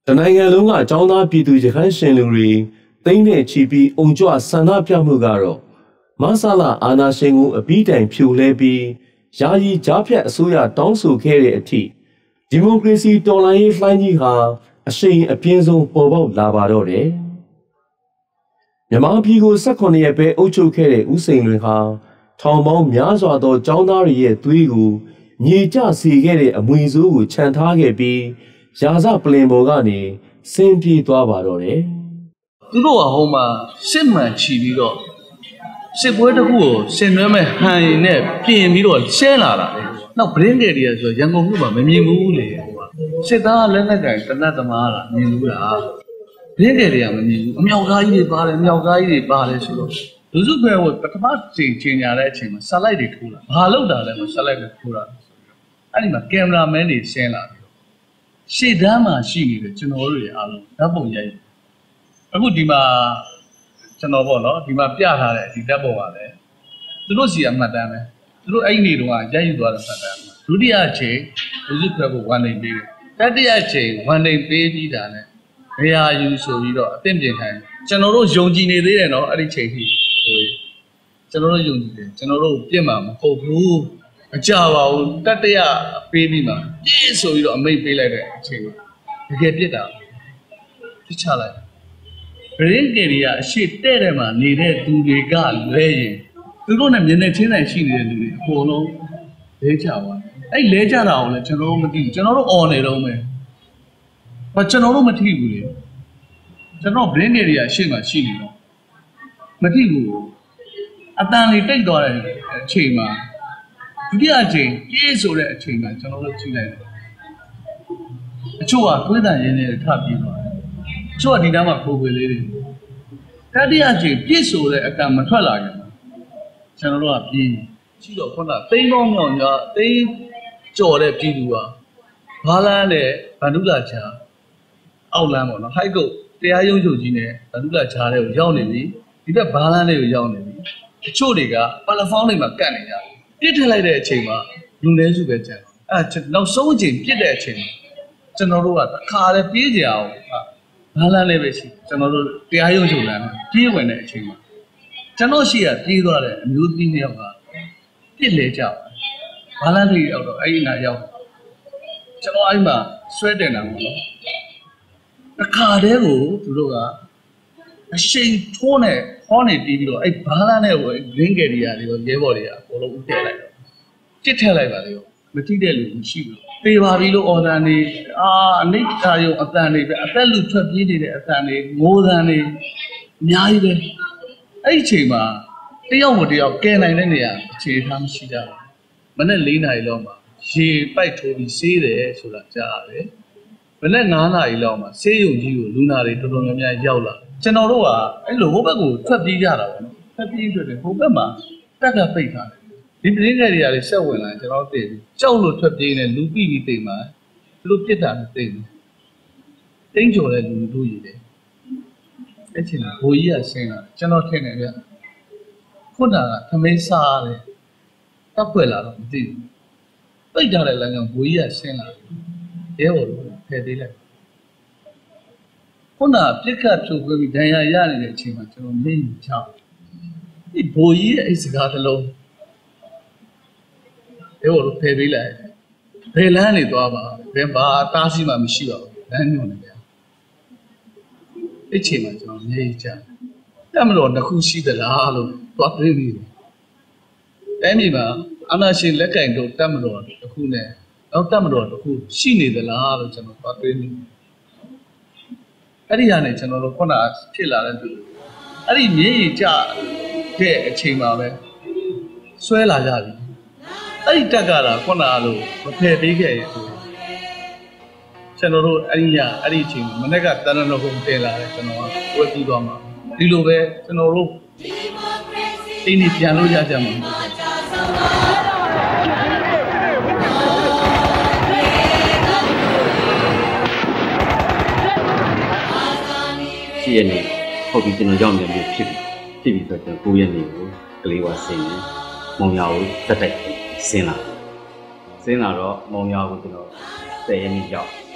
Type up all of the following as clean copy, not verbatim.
တနိုင်ငံလုံးကအကြောင်းသားပြည်သူရခိုင်ရှင်လူတွေသိန်းနဲ့ချီပြီးအုံကြွဆန္ဒပြမှုကတော့မဆလာအာဏာရှင်ကိုအပြီးတိုင်ဖြိုလဲပြီးယာယီကြားဖြတ်အစိုးရတောင်းဆိုခဲ့တဲ့အထိဒီမိုကရေစီတော်လှန်ရေးလှိုင်းကြီးဟာအရှိန်အပြင်းဆုံးပေါ်ပေါက်လာပါတော့တယ်မြန်မာပြည်ကို18ရက်ပဲအုပ်ချုပ်ခဲ့တဲ့ဦးစိန်လွင်ဟာထောင်ပေါင်းများစွာသောចောင်းသားတွေရဲ့သွေးကိုမြေကျစေခဲ့တဲ့အမွေဆိုးကိုခြံထားခဲ့ပြီးရာဇပလင်ပေါ်ကနေဆင်းပြေးသွားပါတော့တယ်သူတို့ကဟိုမှာစစ်မှန်ချီပြီးတော့စစ်ပွဲတစ်ခုကိုဆင်နွှဲမဲ့ဟန်ရင်နဲ့ပြင်ပြီးတော့ရှဲလာတာလေနောက်ဘရင်းကယ်တွေဆိုရန်ကုန်မြို့မှာမမြင်ဘူးလေစစ်သားလက်နက်ကင်တနတ်သမားလားမြင်ဘူးလားဘရင်းကယ်တွေကမမြင်ဘူးအမြောက်သားကြီးတွေပါတယ်အမြောက်သားကြီးတွေပါတယ်ဆိုတော့လူစုခွဲကိုပထမချိန်ညာတဲ့အချိန်မှာဆက်လိုက်တွေထိုးလာဘာလို့တာလဲမဆက်လိုက်တွေထိုးလာအဲ့ဒီမှာကင်မရာမန်တွေဆင်းလာပြီးရှေ့တန်းမှာရှိနေတဲ့ကျွန်တော်တို့တွေအားလုံးဓာတ်ပုံရိုက်အခုဒီမှာကျွန်တော်ပေါ့နော်ဒီမှာပြထားတဲ့ဒီဓာတ်ပုံပါလေသူတို့စီအမှတ်တမ်းပဲသူတို့အဲ့ဒီနေတော့ရိုက်ယူသွားတဲ့မှတ်တမ်းဒုတိယချိန်လူစုခွဲကိုဝန်နေပေးတယ်တတိယချိန်ဝန်နေပေးပြီးတာနဲ့နေရာယူဆိုပြီးတော့အသင့်ပြင်ခိုင်းကျွန်တော်တို့ယုံကြည်နေသေးတယ်နော်အဲ့ဒီချိန်ထိဟိုကျွန်တော်တို့ယုံကြည်တယ်ကျွန်တော်တို့ပြစ်မှာမဟုတ်ဘူးအကြပါဘူးတတိယပေးပြီးမှပြည့်ဆိုပြီးတော့အမိတ်ပေးလိုက်တဲ့အချိန်တကယ်ပြစ်တာပြစ်ချလိုက်ဘရင်းကယ်ရီကအရှိတဲ့တဲ့မှာနေတဲ့သူတွေကလဲရင်သူတို့နဲ့မျက်နှာချင်းဆိုင်ရှိနေတဲ့လူတွေအကုန်လုံးလဲချသွားအဲ့လဲချတာကိုလည်းကျွန်တော်တို့မသိဘူးကျွန်တော်တို့អော်နေတော့မယ်ဘာကျွန်တော်တို့မသိဘူးလေကျွန်တော်ဘရင်းကယ်ရီကအရှိမှရှိနေတော့မသိဘူးအတန်လေးတိတ်သွားတဲ့အချိန်မှာဒုတိယအချိန်ပြေးဆိုတဲ့အချိန်မှာကျွန်တော်တို့ကြည့်လိုက်တယ်အချို့ကသွေးတန်ရင်းနဲ့ထပ်ပြေးသွားတယ်အချို့ကဒီနားမှာခိုးခွေလေးတွေတတိယအချိန်ပြေးဆိုတဲ့အကံမထွက်လာကြဘူးကျွန်တော်တို့ကပြေးရှိတော့ခုနသိန်းပေါင်းမြောင်ညာသိန်းကြော်တဲ့ပြည်သူကဘာလန်းနဲ့ဗန္ဓုလာချာအောက်လန်းပေါ့နော်ဟိုက်ကုတ်တရားရုံးချုပ်ကြီးနဲ့ဗန္ဓုလာချာတဲ့ကိုရောက်နေပြီဒီဘက်ဘာလန်းလေးကိုရောက်နေပြီအချို့တွေကပလက်ဖောင်းတွေမှာကတ်နေကြပြစ်ထည့်လိုက်တဲ့အချိန်မှာလူလဲစုပဲကြံအဲ့နောက်ဆုံးအချိန်ပြစ်တဲ့အချိန်မှာကျွန်တော်တို့ကတစ်ခါလည်းပြေးကြအောင်ဘာလန်းလေးပဲရှိကျွန်တော်တို့တရားရုံးချုပ်လမ်းပြေးဝင်တဲ့အချိန်မှာကျွန်တော်ရှိရပြေးသွားတဲ့အမျိုးသမီးတစ်ယောက်ကပြစ်လဲကြဘာလန်းလေးရောက်တော့အဲ့ဒီနာရောက်ကျွန်တော်အဲ့မှာဆွဲတင်တာပေါ့နော်တစ်ခါတည်းကိုသူတို့ကအရှိန်ထိုးနဲ့ဟောနေပြီးတော့အဲ့ဘာလန်းနဲ့ကိုဂရင်းကယ်ရီယာတွေရောရဲဘော်တွေကဘောလုံးဦးထည့်လိုက်တော့တစ်ထည့်လိုက်ပါလေရောမထိတဲ့လူမရှိဘူးပေးပါပြီလို့အော်ဒန်နေအနိဋ္ဌာယုံအတန်တွေပဲအသက်လူထွက်ပြေးနေတဲ့အတန်တွေငိုးတန်တွေအများကြီးပဲအဲ့ဒီအချိန်မှာတယောက်မတယောက်ကဲနိုင်တဲ့နေရာအခြေထားမရှိကြဘူးမနေ့4နာရီလောက်မှာရေပိုက်ထိုးပြီးဆေးတယ်ဆိုတာကြားရတယ်မနေ့9နာရီလောက်မှာဆေးရုံကြီးကိုလူနာတွေတော်တော်များများရောက်လာကျွန်တော်တို့ကအဲ့လိုဟိုဘက်ကိုထွက်ပြေးကြတာပေါ့နော်ထွက်ပြေးထွက်တယ်ဟိုဘက်မှာတက်ကပိတ်ထားတယ်ဒီပြင်းတဲ့နေရာတွေဆက်ဝင်လာကျွန်တော်သိပြီကြောက်လို့ထွက်ပြေးနေလူပြီးပြီးတိမ်မှာသူတို့ပြစ်တာနဲ့တိမ်တယ်တိမ်ကျော်တဲ့လူတို့ရည်တယ်အဲ့ချိန်မှာဘိုးကြီးကဆင်းလာကျွန်တော်ထင်တယ်ဗျခုနကသမင်းစားတယ်တပ်ဖွဲ့လာတော့မသိဘူးပိတ်ထားတဲ့လမ်းကြောင်းဘိုးကြီးကဆင်းလာရဲဘော်တို့ဖယ်သေးလိုက်ခုနပြစ်ခတ်ဖြုတ်ပြီးဒဏ်ရာရနေတဲ့အချိန်မှာကျွန်တော်မင်းချောင်းဒီဘိုးကြီးရဲ့အဲ့စကားတစ်လုံးရဲဘော်တို့ဖယ်ပေးလိုက်ဘယ်လမ်းနေသွားပါဘယ်ဘာတားဆီးမှမရှိပါဘူးလမ်းညွှန်နေဗျာအဲ့ချိန်မှာကျွန်တော်မြေကြီးချတက်မလို့တစ်ခုရှိသလားလို့သွားတွေးနေတယ်အဲ့ဒီမှာအာနာရှင်လက်ကင်တို့တက်မလို့တစ်ခုနဲ့နောက်တက်မလို့တစ်ခုရှိနေသလားလို့ကျွန်တော်သွားတွေးနေတယ်အဲ့ဒီဟာနဲ့ကျွန်တော်တို့ခုနဖြစ်လာတဲ့သူအဲ့ဒီမြေကြီးချတဲ့အချိန်မှာပဲဆွဲလာကြပြီအဲ့ဒီတက်ကတော့ခုနလိုမဖယ်ပေးခဲ့ရဘူးကျွန်တော်တို့အဲ့ဒီညအဲ့ဒီအချိန်မနေ့ကတန်တော်ကုန်တင်လာတယ်ကျွန်တော်ကဝယ်ပြီးသွားမှာဒီလိုပဲကျွန်တော်တို့အိမ်ကြီးပြန်လို့ရကြမှာရှိရနေဟုတ်ပြီကျွန်တော်ရောက်နေလို့ဖြစ်ပြီဆိုတော့9ရက်နေကိုကလေးဝဆင်းနေမောင်ရကိုတက်တက်ဆင်းလာတော့မောင်ရကိုကျွန်တော်10ရက်နေရောက်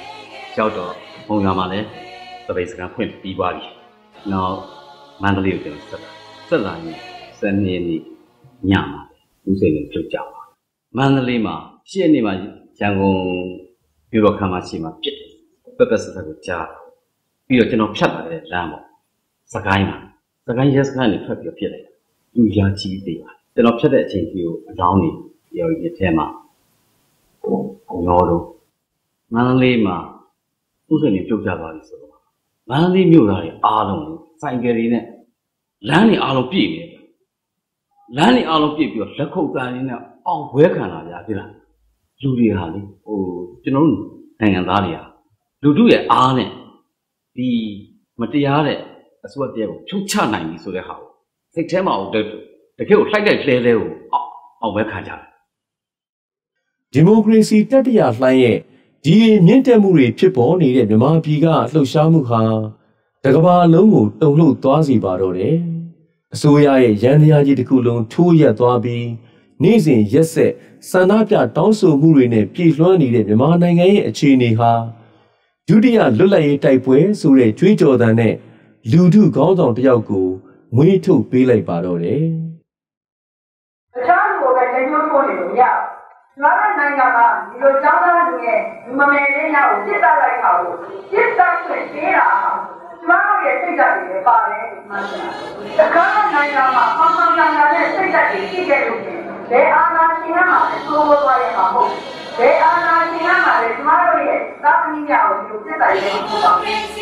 小到朋友嘛嘞，特别是讲混比巴里，然后蛮多留着是啦呢，3年的娘嘛，50年就讲嘛，蛮多哩嘛，现在嘛，像我比如看嘛戏嘛，别个是那个家，比如这种漂亮的人嘛，啥干嘛？啥干也是看你特别漂亮，有些基地嘛，这种漂亮情就让你有一天嘛，我都。蛮累嘛，50年就家吧的时候，蛮累没有啦的，阿龙3个人呢，2年阿龙毕业，2年阿龙毕业，10口3年呢，我看了呀，对啦，路里哈哩，这种南哪里啊，路也阿呢，没得呀嘞，说的就差难说的好，这天嘛我给我大概来了，我看着。 Democracy တတိယလှိုင်းရဲ့ဒီမြင့်တက်မှုတွေဖြစ်ပေါ်နေတဲ့မြန်မာပြည်ကလှုပ်ရှားမှုဟာတကမ္ဘာလုံးကိုတုန်လှုပ်သွားစေပါတော့တယ်။အစိုးရရဲ့ရန်တရားကြီးတစ်ခုလုံးထိုးရက်သွားပြီးနေ့စဉ်ရက်ဆက်ဆန္ဒပြတောင်းဆိုမှုတွေနဲ့ပြည်လွှမ်းနေတဲ့မြန်မာနိုင်ငံရဲ့အခြေအနေဟာဒုတိယလွတ်လပ်ရေးတိုက်ပွဲဆိုတဲ့ကြွေးကြော်သံနဲ့လူထုခေါင်းဆောင်တစ်ယောက်ကိုမွေးထုတ်ပေးလိုက်ပါတော့တယ်။အခြားလူတွေလည်းညှို့ထိုးနေလို့ရ။လာတဲ့နိုင်ငံကဒီလိုကြောင်းသားလူရဲ့ဒီမမယ်လေးများကိုပြစ်တတ်လိုက်တာကိုပြစ်တတ်ခွင့်ပေးတာကျမတို့ရဲ့စိတ်ဓာတ်တွေပါတယ်မှန်တယ်။တခါနိုင်ငံမှာပေါင်းပေါင်းများများနဲ့စိတ်ဓာတ်တွေရှိခဲ့လို့ဘယ်အာဏာရှင်ကမှသိုးဝသွားရမှာမဟုတ်။ဘယ်အာဏာရှင်ကမှလည်းကျမတို့ရဲ့သာသမီများကိုဒီလိုပြစ်တတ်ရမှာမဟုတ်ပါဘူး။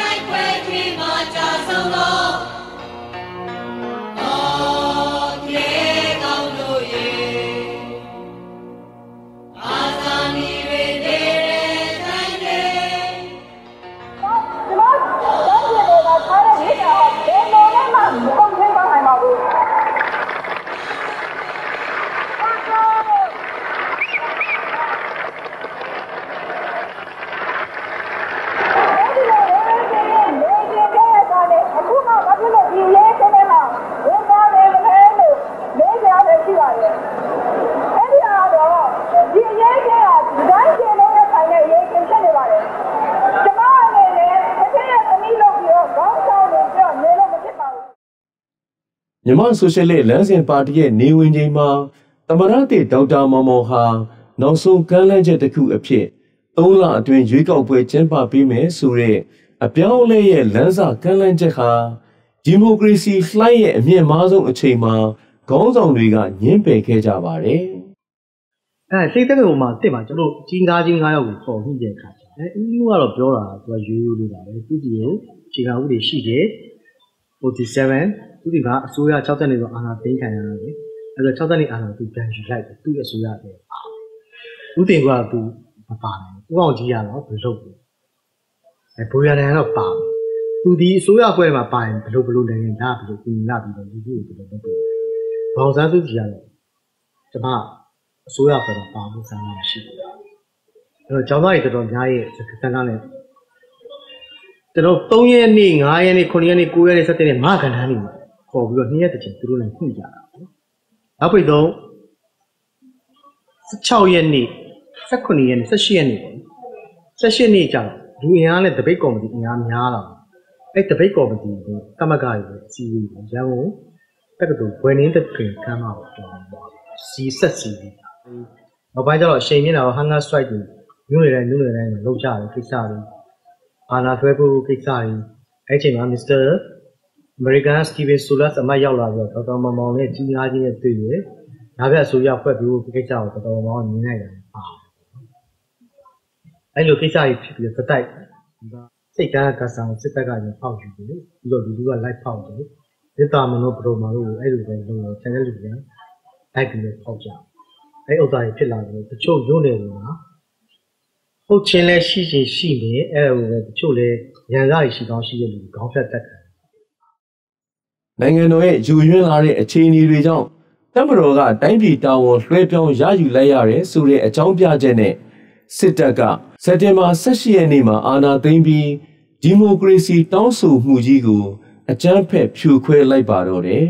မြန်မာဆိုရှယ်လစ်လမ်းစဉ်ပါတီရဲ့နေဝင်ချိန်မှာသမရတေဒေါက်တာမောင်မောင်ဟာနောက်ဆုံးကမ်းလှမ်းချက်တစ်ခုအဖြစ်3 လအတွင်းရွေးကောက်ပွဲကျင်းပပေးမယ်ဆိုတဲ့အပြောင်းအလဲရဲ့လမ်းစာကမ်းလှမ်းချက်ဟာဒီမိုကရေစီလှိုင်းရဲ့အမြင့်မားဆုံးအချိန်မှာခေါင်းဆောင်တွေကညှင်းပယ်ခဲ့ကြပါတယ်။စိတ်သက်ပုံမှာတစ်မှာကျွန်တော်ကြီး9ယောက်ကိုပေါ်ညှိတဲ့အခါကျဦးမျိုးကတော့ပြောတာသူကရိုးရိုးလေးပါပဲသူဒီကိုခြေခံဥတွေရှိတယ်47သူဒီကအစိုးရ60နှစ်ဆိုအာဏာသိမ်းခံရတယ်။အဲဆို60နှစ်အာဏာသူပြန်ယူလိုက်တယ်သူ့ရဲ့အစိုးရပဲ။ဦးတင်ကသူမပါဘူး။ဦးအောင်ကြီးကတော့ဘယ်လိုလုပ်လဲ။ဘူရတန်ကတော့ပါ။သူဒီအစိုးရအဖွဲ့မှာပါရင်ဘယ်လိုနိုင်ငံသားဘယ်လိုပြင်လာပြီးတော့လူကြီးကိုဘယ်လိုလုပ်လဲ။ဘောင်စားစုကြီးကတော့ကျမအစိုးရအဖွဲ့မှာပါဖို့စာမရှိဘူး။အဲတော့ကျောင်းသားတွေတော်တော်များရဲ့စကားကလည်းကျွန်တော်3ရက်နေ့5ရက်နေ့9ရက်နေ့9ရက်နေ့7ရက်နေ့မကန်တန်းနေခေါ်ပြီးတော့2ရက်တစ်ချိန်သူတို့လည်းညှိကြတာပေါ့။နောက်ပြီးတော့16ရက်နေ့18ရက်နေ့18ရက်နေ့ပေါ့။18ရက်နေ့ကျတော့လူအင်အားနဲ့တပိတ်ကော်မတီအင်အားများလာတယ်။အဲ့တပိတ်ကော်မတီကိုကမ္ဘာ့ကားတွေအစည်းအဝေးရန်ကုန်တက္ကသိုလ်ဘွယ်နင်းတက္ကသိုလ်ကမ်းမှာပေါ့။စီဆက်စီ။နောက်ပိုင်းကျတော့အချိန်မြင့်တာတော့ Hunger Strike တွေညနေတိုင်းလောက်ကြတယ်ကိစ္စတွေအာနာထွဲဖို့ကိစ္စတွေအဲ့ချိန်မှာ Mr. American Steven Solas အမတ်ရောက်လာပြီးတော့ဒေါက်တာမောင်မောင်နဲ့ကြီးငါးကြီးနဲ့တွေ့ရ။နောက်ပြအစိုးရဖွဲ့ပြီးကိစ္စကိုဒေါက်တာမောင်မောင်မြင်လိုက်တယ်။အဲ့လိုကိစ္စတွေဖြစ်ပြီးတော့တိုက်စိတ်ကားကစားစစ်တပ်ကလည်းဖောက်ယူတယ်။ပြီးတော့လူကလိုက်ဖောက်တယ်။ဒေတာမနိုပရိုမာတို့အဲ့လိုပဲလုပ်တယ်။ချန်နယ်လူကလိုက်ပြီးတော့ဖောက်ကြ။အဲ့ဥစ္စာတွေဖြစ်လာတယ်တချို့ရုံးတယ်ကွာ။ဟုတ်ချင်းလဲရှိနေအဲ့လိုပဲတချို့လဲရန်စားရှိကောင်းရှိတဲ့လူခေါင်းဖြတ်တက်တယ်နိုင်ငံတော်ရဲ့ယူရင်းလာတဲ့အခြေအနေတွေကြောင့်တပ်မတော်ကတိုင်းပြည်တာဝန်လွှဲပြောင်းရယူလိုက်ရတယ်ဆိုတဲ့အကြောင်းပြချက်နဲ့စစ်တပ်ကစက်တင်ဘာ18ရက်နေ့မှာအာဏာသိမ်းပြီးဒီမိုကရေစီတောင်းဆိုမှုကြီးကိုအကြမ်းဖက်ဖြိုခွဲလိုက်ပါတော့တယ်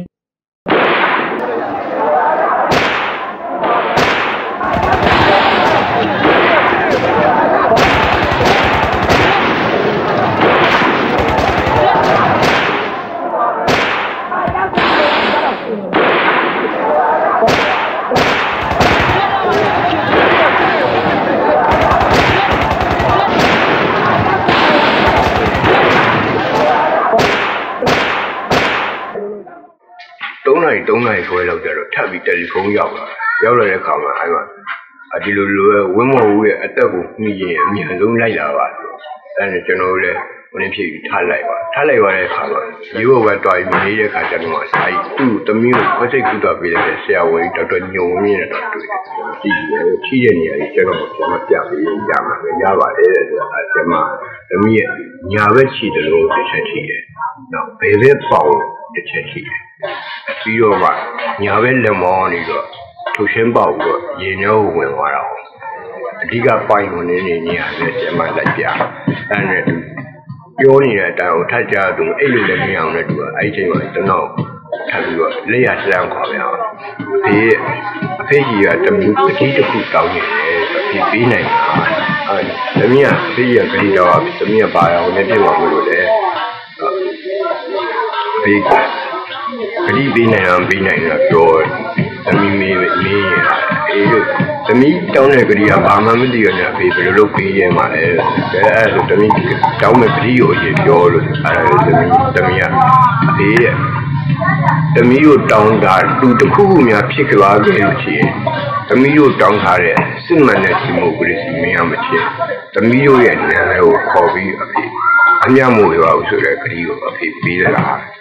နိုင်3နိုင်ခွဲလောက်ကြတော့ထပ်ပြီးတယ်လီဖုန်းရောက်လာတဲ့ခါမှာအဲ့မှာဒီလိုဝင်းမော်ဦးရဲ့အသက်ကိုမြည်ရင်အမြန်ဆုံးလိုက်လာပါအဲ့ဒါကျွန်တော်တို့လည်းဘယ်ဖြစ်ထားလိုက်ပါတဲ့ခါမှာရိုးဘက်တွားပြီးနေတဲ့ခါကျတော့စာကြီးသူ့သမီးကိုခွဲစိတ်ကူတာပေးတဲ့ဆရာဝန်ဒေါက်တာညုံဝင်းနဲ့တော့တွေ့တယ်။ကြီးတဲ့နေရာကြီးကျွန်တော်ကျွန်မပြပေးရမှာပဲရပါတယ်တဲ့ဆိုတာကျွန်မသမီးရဲ့ညာဘက်ခြေတလို့တစ်ချက်ရှိတယ်။နောက်ဘယ်ဘက်ပေါင်တစ်ချက်ရှိတယ်။ပြီးတော့မှညာဘက်လက်မောင်းနေတော့ထုတ်ရှင်းပေါက်ပြီးတော့ရေနှောဝင်သွားတာ။အဓိကပိုင်ဝင်နေနေရတယ်ကျွန်မလိုက်ပြ။အဲ့နဲ့ပြောနေတဲ့အတိုင်းကိုထပ်ကြသူအဲ့လိုလည်းမရအောင်နဲ့သူကအဲ့ချိန်မှာကျွန်တော်ထပ်ပြီးတော့လက်ရစမ်းခေါ်ပြအောင်ဒီအဖေကြီးကတမျိုးတတိတစ်ခုတောင်းနေတယ်ပြီးပေးနိုင်တာအဲ့သမီးကအဖေကြီးကဂရီတော့သမီးကပါအောင်လည်းပြပါမလို့လေပြီးဂရီပေးနိုင်အောင်ပေးနိုင်တာတော့သမီးမေးအေးလို့သမီးတောင်းတဲ့ဂရီကဘာမှမသိရနဲ့အဖေဘယ်လိုလုပ်ပေးရမှာလဲအဲ့ဒါဆိုသမီးတောင်းမဲ့ဂရီကိုအရင်ပြောလို့အဲ့ဒါသမီးကအဖေရဲ့သမီးကိုတောင်းတာသူတစ်ခုခုများဖြစ်ကြပါခဲ့လို့ရှိရင်သမီးကိုတောင်းထားတဲ့စစ်မှန်တဲ့ဒီမိုကရေစီမင်းရမချင်းသမီးတို့ရဲ့နာမည်ကိုခေါ်ပြီးအဖေအမြတ်မို့ရအောင်ဆိုတဲ့ဂရီကိုအဖေပေးလာ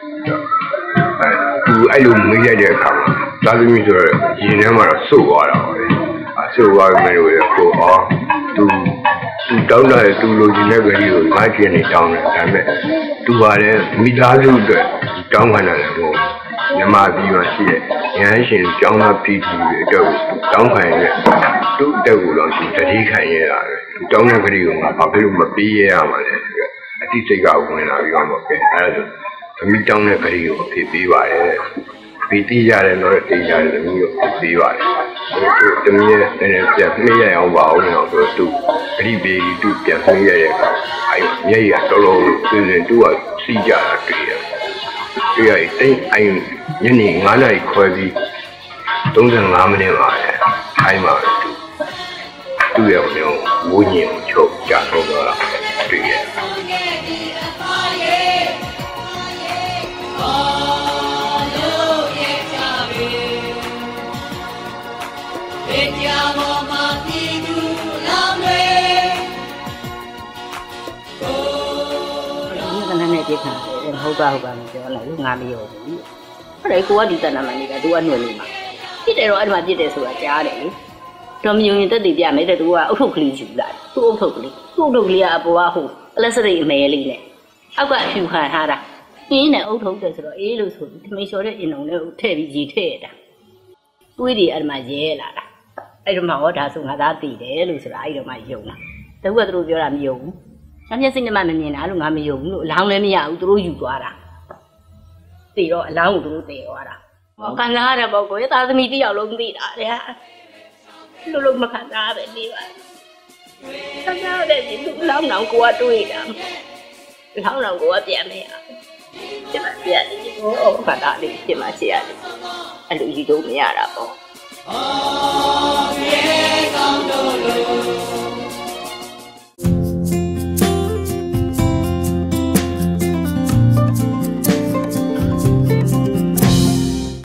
သူအဲ့လိုမေးရတဲ့အခါမှာသာသမီဆိုတော့ရင်ထဲမှာတော့စုတ်သွားတာပါပဲစုတ်သွားပြီလို့ရကိုသူတောင်းတဲ့သူလိုချင်တဲ့ဂရီကိုငါကျင်နေတောင်းတယ်ဒါပေမဲ့သူပါလေမိသားစုအတွက်တောင်းခံတယ်ဟိုမြန်မာပြည်မှာရှိတဲ့ရဟန်းရှင်ကျောင်းသားပြည်သူတွေအတွက်တောင်းခံရတဲ့သူ့တက်ကိုတော့သူတတိခံရတာပဲတောင်းတဲ့ဂရီကိုငါဘာဖြစ်လို့မပေးရရမှာလဲဆိုတော့အတိစိတ်ကဝင်လာပြီးတော့ပဲအဲ့ဒါသမီးတောင်းတဲ့ဂရီကိုအဖြစ်ပေးပါတယ်ပြီးတိရတယ်တော့တိရတယ်သမီးကိုပေးပါတယ်သူသမီးရဲ့ပြန်နှိမ့်ရအောင်ပါအောင်တော့ဆိုသူဂရီပေးသူပြန်နှိမ့်ရတဲ့အခါအဲ့မျက်ရည်တော်တော်သူကစီးကြတာတွေ့ရတယ်တိတ်အိမ်ညနေ9နာရီခွဲပြီး35မိနစ်ပါလေအိမ်မှာသူ့ရဲ့ဝိညာဉ်ကိုချုပ်ကြတော့တာတွေ့ရတယ်ပြခံတယ်ဟုတ်ပါမပြောလိုက်ငါမရောဘူးအဲ့ဒါကိုကဒီတဏ္ဍာမနေတာသူကနှွယ်နေမှာပြစ်တယ်တော့အဲ့ဒီမှာပြစ်တယ်ဆိုတာကြားတယ်လေတော်မယုံရင်တက်တည်ပြမယ်တဲ့သူကအုတ်ထုတ်ကလေးယူလာသူ့အုတ်ထုတ်ကလေးကအပေါ်ကဟိုပလက်စတိအမဲလေးနဲ့အောက်ကအဖြူခံထားတာပြင်းနဲ့အုတ်ထုတ်တယ်ဆိုတော့အေးလို့ဆိုပြီးထမိန်လျှော်တဲ့အင်ုံနဲ့ထည့်ပြီးရေထည့်တာတွေးတယ်အဲ့ဒီမှာရဲလာတာအဲ့ဒီမှာဟောဒါဆိုငါသားတည်တယ်လို့ဆိုတာအဲ့ဒီမှာယုံတာတကူကသူတို့ပြောတာမယုံဘူး။မျက်စိနဲ့မှမမြင်တာလို့ငါမယုံဘူးလို့အလောင်းလည်းမရဘူးသူတို့ယူသွားတာ။တေတော့အလောင်းကိုသူတို့တည်သွားတာ။ဟောခံစားရတဲ့ပေါ့ကိုယ်သားသမီးတယောက်လုံးသိတာတဲ့။လို့မခံစားပဲနေပါ။ခံစားရတဲ့ဒီလူလောင်းကိုကတွေးတာ။လောင်းကိုကပြန်မရဘူး။ဒီမှာပြန်နေဟောခါတာလေးပြန်มาရှေ့ရတယ်။အဲ့လိုယူတော့မရတာပေါ့။